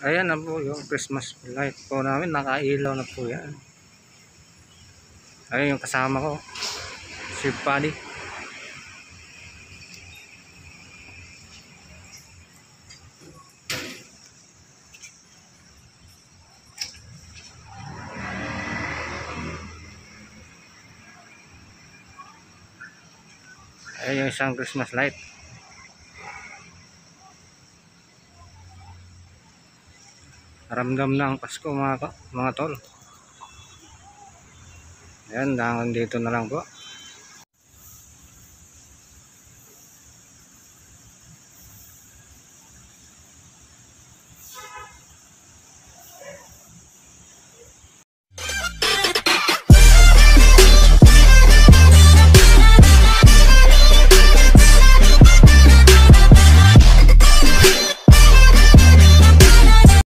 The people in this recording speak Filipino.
Ayan na po yung Christmas light po namin. Nakailaw na po yan. Ayan yung kasama ko. Si Buddy. Ayan yung isang Christmas light. Ramdam na ang Pasko mga tol. Ayan, hanggang dito na lang po.